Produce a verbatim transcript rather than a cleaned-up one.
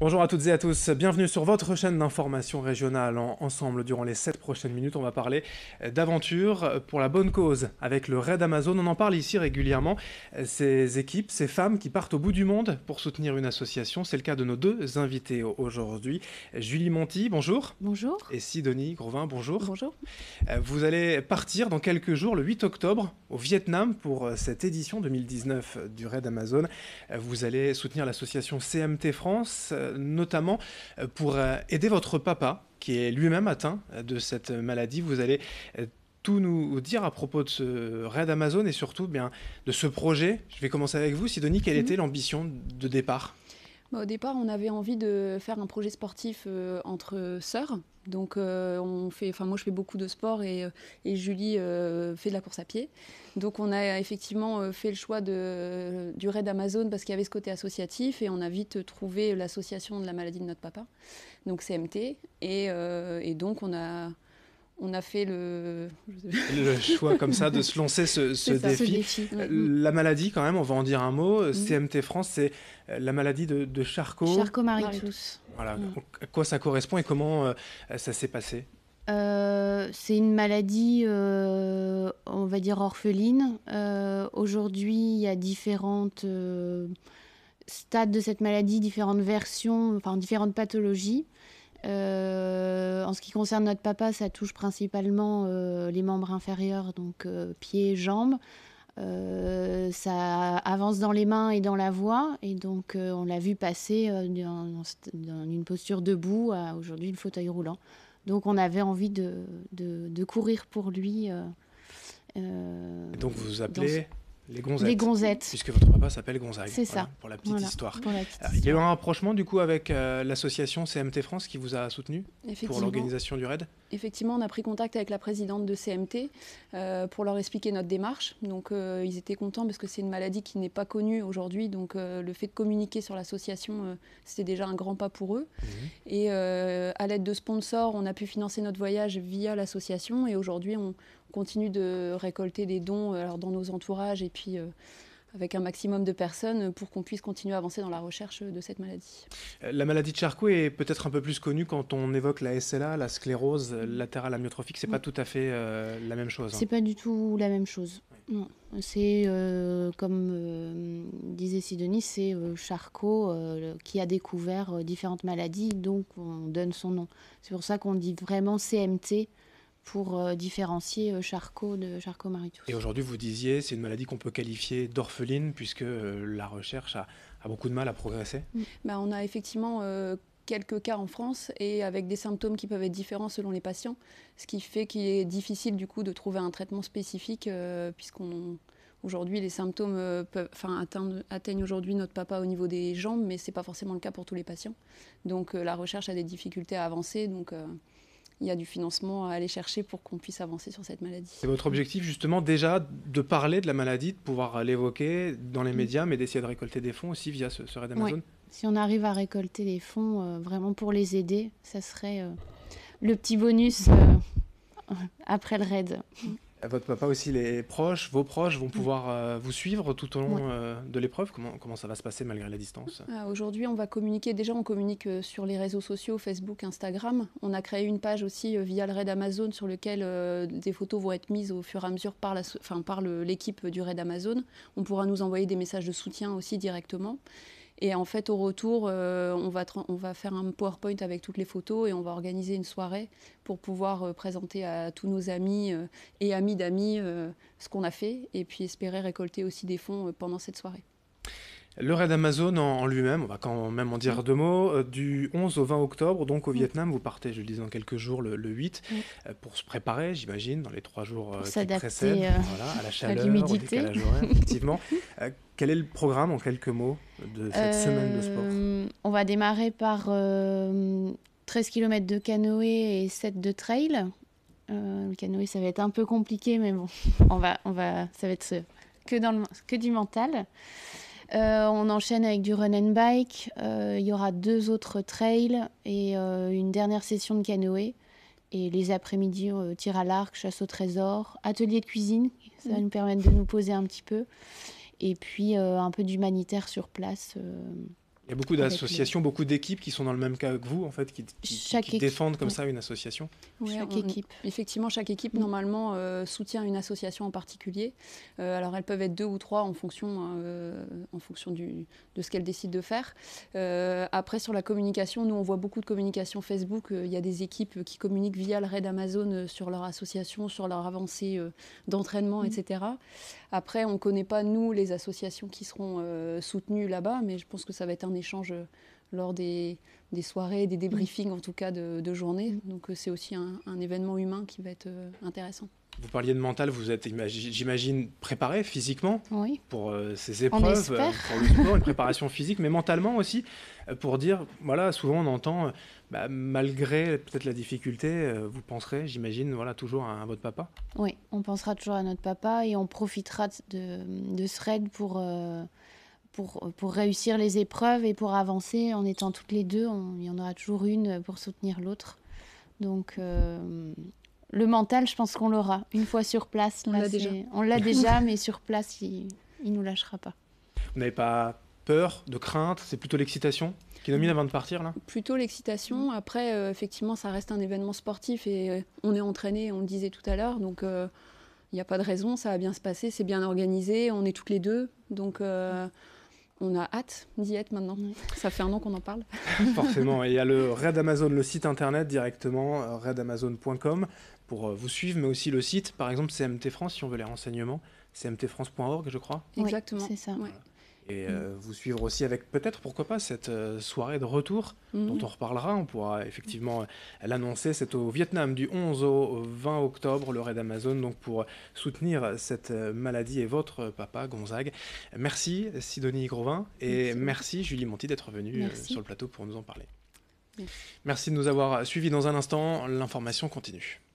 Bonjour à toutes et à tous, bienvenue sur votre chaîne d'information régionale. En- Ensemble, durant les sept prochaines minutes, on va parler d'aventure pour la bonne cause. Avec le Raid Amazon, on en parle ici régulièrement. Ces équipes, ces femmes qui partent au bout du monde pour soutenir une association, c'est le cas de nos deux invités aujourd'hui. Julie Monti, bonjour. Bonjour. Et Sidonie Grovin, bonjour. Bonjour. Vous allez partir dans quelques jours, le huit octobre, au Vietnam pour cette édition deux mille dix-neuf du Raid Amazon. Vous allez soutenir l'association C M T France, notamment pour aider votre papa, qui est lui-même atteint de cette maladie. Vous allez tout nous dire à propos de ce Raid Amazon et surtout bien, de ce projet. Je vais commencer avec vous, Sidonie. Quelle mmh. était l'ambition de départ ? Bah, au départ, on avait envie de faire un projet sportif euh, entre sœurs. Donc, euh, on fait, enfin, moi, je fais beaucoup de sport et, et Julie euh, fait de la course à pied. Donc, on a effectivement fait le choix de, du Raid Amazon parce qu'il y avait ce côté associatif et on a vite trouvé l'association de la maladie de notre papa, donc C M T. Et, euh, et donc, on a... On a fait le... le choix comme ça de se lancer ce, ce, ça, défi. ce défi. La maladie, quand même, on va en dire un mot. Mmh. C M T France, c'est la maladie de, de Charcot. Charcot-Marie-Tousse. Voilà. Mmh. À quoi ça correspond et comment euh, ça s'est passé ? Euh, c'est une maladie, euh, on va dire, orpheline. Euh, aujourd'hui, il y a différentes euh, stades de cette maladie, différentes versions, enfin différentes pathologies. Euh, en ce qui concerne notre papa, ça touche principalement euh, les membres inférieurs, donc euh, pieds, jambes. Euh, ça avance dans les mains et dans la voix, et donc euh, on l'a vu passer euh, dans, dans une posture debout à aujourd'hui le fauteuil roulant. Donc on avait envie de, de, de courir pour lui. Euh, euh, donc vous vous appelez les Gonzettes. Les Gonzettes. Puisque votre papa s'appelle Gonzague. C'est voilà, ça. Pour la petite voilà, histoire. Pour la petite Il y a eu un rapprochement du coup avec euh, l'association C M T France qui vous a soutenu pour l'organisation du Raid ? Effectivement, on a pris contact avec la présidente de C M T euh, pour leur expliquer notre démarche. Donc euh, ils étaient contents parce que c'est une maladie qui n'est pas connue aujourd'hui. Donc euh, le fait de communiquer sur l'association, euh, c'était déjà un grand pas pour eux. Mmh. Et euh, à l'aide de sponsors, on a pu financer notre voyage via l'association. Et aujourd'hui, on continue de récolter des dons alors, dans nos entourages et puis euh, avec un maximum de personnes pour qu'on puisse continuer à avancer dans la recherche de cette maladie. La maladie de Charcot est peut-être un peu plus connue quand on évoque la S L A, la sclérose latérale amyotrophique. C'est oui. pas tout à fait euh, la même chose. C'est hein. pas du tout la même chose. Oui. Non. C'est, euh, comme euh, disait Sidonie, c'est euh, Charcot euh, qui a découvert euh, différentes maladies, donc on donne son nom. C'est pour ça qu'on dit vraiment C M T, pour euh, différencier euh, Charcot de Charcot-Marie-Tousse. Et aujourd'hui, vous disiez, c'est une maladie qu'on peut qualifier d'orpheline, puisque euh, la recherche a, a beaucoup de mal à progresser. Mmh. Bah, on a effectivement euh, quelques cas en France, et avec des symptômes qui peuvent être différents selon les patients, ce qui fait qu'il est difficile du coup de trouver un traitement spécifique, euh, puisqu'on... Aujourd'hui, les symptômes euh, peuvent, enfin, atteignent, atteignent aujourd'hui notre papa au niveau des jambes, mais ce n'est pas forcément le cas pour tous les patients. Donc euh, la recherche a des difficultés à avancer, donc... Euh, il y a du financement à aller chercher pour qu'on puisse avancer sur cette maladie. C'est votre objectif justement déjà de parler de la maladie, de pouvoir l'évoquer dans les médias, mais d'essayer de récolter des fonds aussi via ce, ce Raid Amazon. Oui. Si on arrive à récolter des fonds euh, vraiment pour les aider, ça serait euh, le petit bonus euh, après le Raid. Votre papa aussi, les proches, vos proches vont pouvoir euh, vous suivre tout au long ouais. euh, de l'épreuve. Comment, comment ça va se passer malgré la distance ? euh, Aujourd'hui, on va communiquer. Déjà, on communique euh, sur les réseaux sociaux, Facebook, Instagram. On a créé une page aussi euh, via le Raid Amazon sur lequel euh, des photos vont être mises au fur et à mesure par, la, enfin, par le, l'équipe du Raid Amazon. On pourra nous envoyer des messages de soutien aussi directement. Et en fait, au retour, euh, on, va on va faire un PowerPoint avec toutes les photos et on va organiser une soirée pour pouvoir euh, présenter à tous nos amis euh, et amis d'amis euh, ce qu'on a fait et puis espérer récolter aussi des fonds euh, pendant cette soirée. Le Raid Amazon en, en lui-même, on va quand même en dire mmh. deux mots, euh, du onze au vingt octobre, donc au mmh. Vietnam, vous partez, je le disais, dans quelques jours, le, le huit, mmh. euh, pour se préparer, j'imagine, dans les trois jours euh, qui précèdent, euh, voilà, à la chaleur, au décalage horaire, effectivement. euh, quel est le programme, en quelques mots, de cette euh, semaine de sport ? On va démarrer par euh, treize kilomètres de canoë et sept de trail. Euh, le canoë, ça va être un peu compliqué, mais bon, on va, on va, ça va être que, dans le, que du mental. Euh, on enchaîne avec du run and bike. Euh, il y aura deux autres trails et euh, une dernière session de canoë. Et les après-midi, euh, tir à l'arc, chasse au trésor, atelier de cuisine. Ça va mmh. nous permettre de nous poser un petit peu. Et puis euh, un peu d'humanitaire sur place. Euh, Il y a beaucoup d'associations, les... beaucoup d'équipes qui sont dans le même cas que vous, en fait, qui, qui, qui, qui défendent comme ouais. ça une association. Oui, chaque on, équipe. Effectivement, chaque équipe, mmh. normalement, euh, soutient une association en particulier. Euh, alors, elles peuvent être deux ou trois en fonction, euh, en fonction du, de ce qu'elles décident de faire. Euh, après, sur la communication, nous, on voit beaucoup de communication Facebook. Il euh, y a des équipes qui communiquent via le raid Amazon sur leur association, sur leur avancée euh, d'entraînement, mmh. et cetera. Après, on ne connaît pas, nous, les associations qui seront euh, soutenues là-bas, mais je pense que ça va être un échange lors des, des soirées, des débriefings, en tout cas, de, de journée. Donc, c'est aussi un, un événement humain qui va être euh, intéressant. Vous parliez de mental, vous êtes, j'imagine, préparé physiquement oui. pour euh, ces épreuves, euh, pour le sport, une préparation physique, mais mentalement aussi, euh, pour dire, voilà, souvent on entend, euh, bah, malgré peut-être la difficulté, euh, vous penserez, j'imagine, voilà, toujours à, à votre papa. Oui, on pensera toujours à notre papa et on profitera de, de ce raid pour, euh, pour, pour réussir les épreuves et pour avancer en étant toutes les deux. On, il y en aura toujours une pour soutenir l'autre. Donc... Euh, le mental, je pense qu'on l'aura une fois sur place. On l'a déjà. On l'a déjà, mais sur place, il ne nous lâchera pas. Vous n'avez pas peur, de crainte? C'est plutôt l'excitation qui domine avant de partir, là? Plutôt l'excitation. Après, euh, effectivement, ça reste un événement sportif et euh, on est entraîné, on le disait tout à l'heure. Donc, il euh, n'y a pas de raison, ça va bien se passer, c'est bien organisé, on est toutes les deux. Donc... Euh, on a hâte d'y être maintenant. Ça fait un an qu'on en parle. Forcément. Et il y a le Raid Amazon, le site internet directement, raid amazon point com, pour vous suivre, mais aussi le site, par exemple, C M T France, si on veut les renseignements, c m t france point org, je crois. Exactement. Oui, c'est ça. Ouais. Et euh, vous suivre aussi avec peut-être, pourquoi pas, cette euh, soirée de retour mmh. dont on reparlera. On pourra effectivement euh, l'annoncer. C'est au Vietnam du onze au vingt octobre, le Raid Amazon, donc pour soutenir cette euh, maladie et votre papa, Gonzague. Merci Sidonie Grovin et merci, merci Julie Monti d'être venue euh, sur le plateau pour nous en parler. Merci. Merci de nous avoir suivis. Dans un instant, l'information continue.